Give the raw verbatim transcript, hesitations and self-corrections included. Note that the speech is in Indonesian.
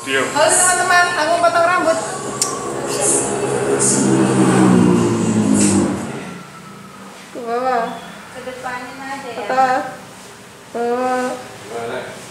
Diam. Halo teman-teman, aku potong rambut. Ke bawah. Ke depanin aja ya. Ke bawah. Mana?